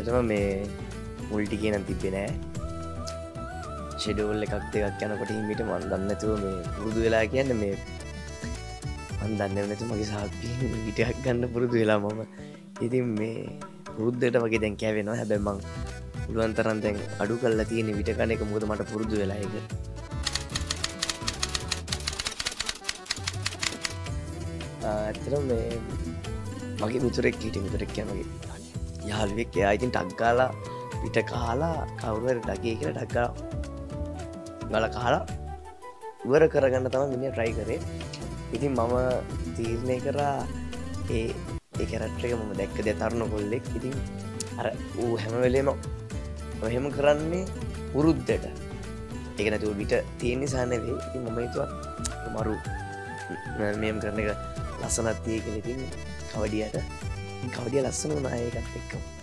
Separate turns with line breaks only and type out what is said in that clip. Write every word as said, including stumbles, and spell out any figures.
ඇත්තටම මේ මුල් ටිකේ නම් තිබ්බේ නෑ. ෂෙඩියුල් එකක් දෙකක් යනකොට හිමීට මම දන්නේ නැතුව මේ පුරුදු වෙලා කියන්නේ මේ මම දන්නේ නැතුව මගේ සාප්පියෙන් විටයක් ගන්න පුරුදු වෙලා මම. ඉතින් මේ පුරුද්දට වගේ දැන් කැවෙනවා. හැබැයි මං පුළුවන් තරම් දැන් අඩු කරලා තියෙන විට කන එක මොකද මට පුරුදු වෙලා ඒක. ඇත්තටම මේ මගේ මිතුරෙක් හිටියේ මිතුරෙක් කියන්නේ මගේ යාළුවෙක්. එයා ඉතින් ටක් ගාලා පිට කාලා කවුරු හරි ඩගේ කියලා ටක් ගාලා ගාලා කාලා ඉවර කරගන්න තමයි මිනිහා try කරේ. ඉතින් මම තීරණය කරා ඒ ඒ කැරක්ටර් එක මම දැක්ක දේ තරුණ කොල්ලෙක්. ඉතින් අර ඌ හැම වෙලේම එහෙම කරන්නේ පුරුද්දට. ඒක නැතුව පිට තියෙන නිසා නෙවෙයි. ඉතින් මම හිතුවා මරු මෙහෙම කරන එක ලස්සනක් තියෙයි කියලා. ඉතින් කවඩියට කවඩිය ලස්සන වුණා ඒකත් එක්කම.